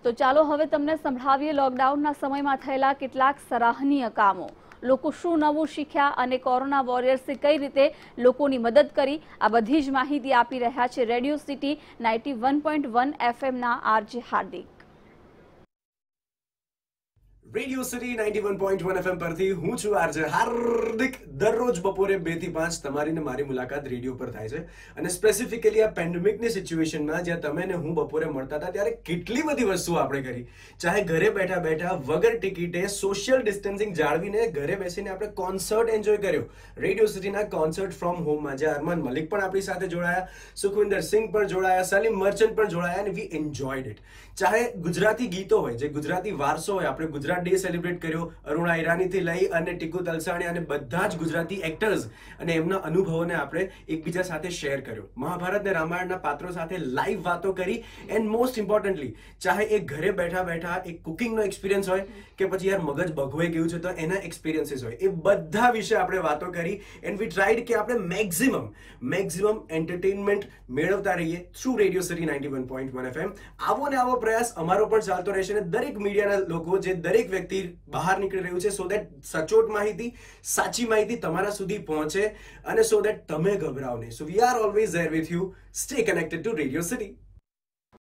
તો ચાલો હવે તમને સંભળાવીએ લોકડાઉનના સમયમાં થયેલા કેટલાક સરાહનીય કામો. લોકો શું નવું શીખ્યા અને કોરોના વોરિયર્સે કઈ રીતે લોકોની મદદ કરી, આ બધી જ માહિતી આપી રહ્યા છે રેડિયો સિટી 91.1 FM ના RJ Hardik. Radio city 91.1 FM પરથી હું છું આરજે હાર્દિક. દરરોજ બપોરે 2 થી 5 તમારી ને મારી મુલાકાત રેડિયો પર થાય છે અને સ્પેસિફિકલી આ પેન્ડેમિકની સિચ્યુએશનમાં જ્યાં તમે ને હું બપોરે મળતા હતા ત્યારે કેટલી બધી વસ્તુઓ આપણે કરી. ચાહે ઘરે બેઠા બેઠા વગર ટિકિટે સોશિયલ ડિસ્ટન્સિંગ જાળવીને ઘરે બેસીને આપણે કોન્સર્ટ એન્જોય કર્યો રેડિયો સિટીના કોન્સર્ટ ફ્રોમ હોમમાં, જ્યાં અરમાન મલિક પણ આપણી સાથે જોડાયા, સુખવિંદર સિંહ પણ જોડાયા, સલીમ મર્ચન્ટ પણ જોડાયા અને વી એન્જોયડ ઇટ. ચાહે ગુજરાતી ગીતો હોય, જે ગુજરાતી વારસો હોય, આપણે ગુજરાત ડે સેલિબ્રેટ કર્યો અરુણા ઈરાનીથી લઈ અને ટીકુ તલસાણી અને બધા જ ગુજરાતી એક્ટર્સ અને એમના અનુભવોને આપણે એકબીજા સાથે શેર કર્યો. મહાભારત ને રામાયણના પાત્રો સાથે લાઈવ વાતો કરી એન્ડ મોસ્ટ ઇમ્પોર્ટન્ટલી ચાહે એ ઘરે બેઠા બેઠા એક કુકિંગનો એક્સપિરિયન્સ હોય કે પછી યાર મગજ ભગવાઈ ગયું છે તો એના એક્સપિરિયન્સીસ હોય, એ બધા વિશે આપણે વાતો કરી એન્ડ વી ટ્રાઈડ કે આપણે મેક્સિમમ એન્ટરટેનમેન્ટ મેળવતા રહીએ થ્રુ રેડિયો સિટી 91.1 FM. આવો ને આવો પ્રયાસ અમારો પણ ચાલતો રહેશે અને દરેક મીડિયાના લોકો, જે દરેક વ્યક્તિ બહાર નીકળી રહ્યું છે, સો દેટ સચોટ માહિતી, સાચી માહિતી તમારા સુધી પહોંચે અને સો દેટ તમે ગભરાવ નહીં. So we are always there with you. Stay connected to Radio city.